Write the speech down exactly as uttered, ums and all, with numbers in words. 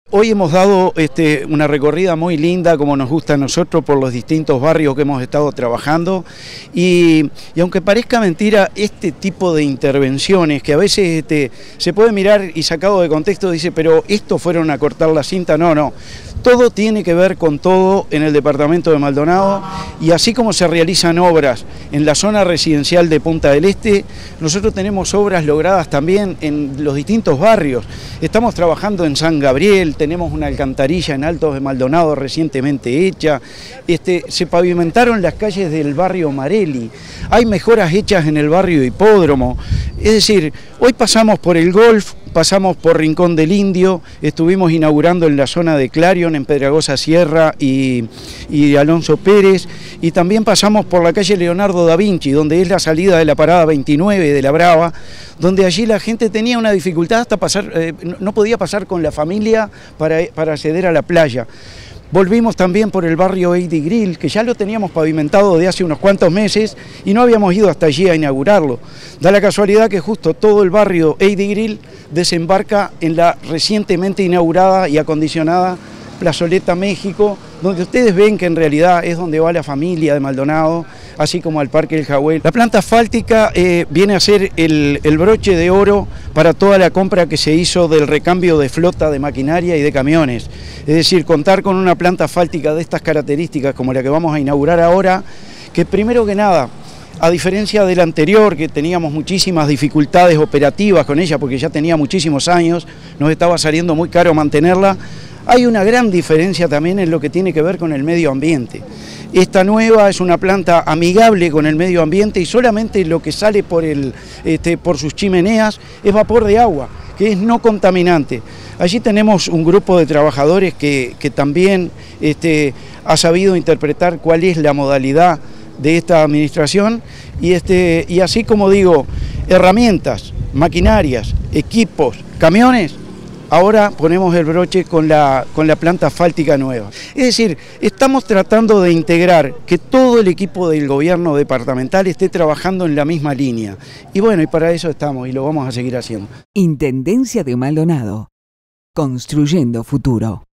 Hoy hemos dado este, una recorrida muy linda, como nos gusta a nosotros, por los distintos barrios que hemos estado trabajando y, y aunque parezca mentira, este tipo de intervenciones que a veces este, se puede mirar y sacado de contexto dice, pero ¿esto fueron a cortar la cinta? No, no. Todo tiene que ver con todo en el departamento de Maldonado y así como se realizan obras en la zona residencial de Punta del Este, nosotros tenemos obras logradas también en los distintos barrios. Estamos trabajando en San Gabriel, tenemos una alcantarilla en Altos de Maldonado recientemente hecha, este, se pavimentaron las calles del barrio Marelli, hay mejoras hechas en el barrio Hipódromo, es decir, hoy pasamos por el Golf, pasamos por Rincón del Indio, estuvimos inaugurando en la zona de Clarion, en Pedragosa Sierra y, y Alonso Pérez, y también pasamos por la calle Leonardo da Vinci, donde es la salida de la parada veintinueve de La Brava, donde allí la gente tenía una dificultad hasta pasar, eh, no podía pasar con la familia para, para acceder a la playa. Volvimos también por el barrio Eidi Grill, que ya lo teníamos pavimentado de hace unos cuantos meses y no habíamos ido hasta allí a inaugurarlo. Da la casualidad que justo todo el barrio Eidi Grill desembarca en la recientemente inaugurada y acondicionada Plazoleta México, donde ustedes ven que en realidad es donde va la familia de Maldonado, así como al Parque El Jagüel. La planta asfáltica eh, viene a ser el, el broche de oro para toda la compra que se hizo del recambio de flota de maquinaria y de camiones. Es decir, contar con una planta asfáltica de estas características como la que vamos a inaugurar ahora, que primero que nada, a diferencia del anterior, que teníamos muchísimas dificultades operativas con ella, porque ya tenía muchísimos años, nos estaba saliendo muy caro mantenerla, hay una gran diferencia también en lo que tiene que ver con el medio ambiente. Esta nueva es una planta amigable con el medio ambiente y solamente lo que sale por, el, este, por sus chimeneas es vapor de agua, que es no contaminante. Allí tenemos un grupo de trabajadores que, que también este, ha sabido interpretar cuál es la modalidad de esta administración y, este, y así como digo, herramientas, maquinarias, equipos, camiones, ahora ponemos el broche con la, con la planta asfáltica nueva. Es decir, estamos tratando de integrar que todo el equipo del gobierno departamental esté trabajando en la misma línea. Y bueno, y para eso estamos y lo vamos a seguir haciendo. Intendencia de Maldonado. Construyendo futuro.